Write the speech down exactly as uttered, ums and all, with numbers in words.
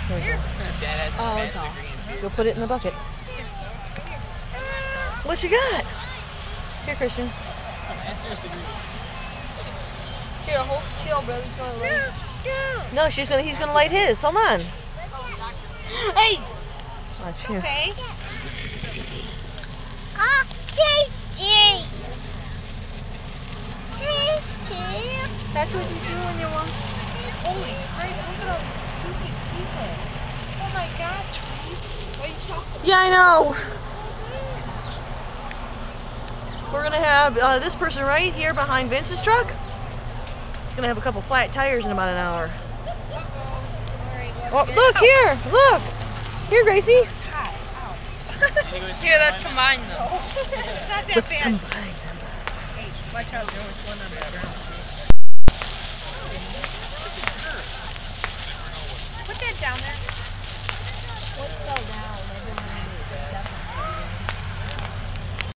Here we go. Dad has a Oh, best no. degree in beer. Go put it in the bucket. What you got? Here, Christian. Master's degree. Here, hold still, brother. He's gonna light. No, she's gonna. He's gonna light his. Hold on. Hey! Watch here. Okay. Ah, tasty. Tasty. That's what you do when you want. Holy crap, look at all these stupid people. Oh my god, Tree. What are you talking Yeah, I know. We're gonna have uh, this person right here behind Vince's truck. He's gonna have a couple flat tires in about an hour. Oh, look here! Look! Here, Gracie. It's hot. Ow. Here, that's combined though. It's not that Let's bad. combine them. Hey, watch out, there was one on that. Put that down there.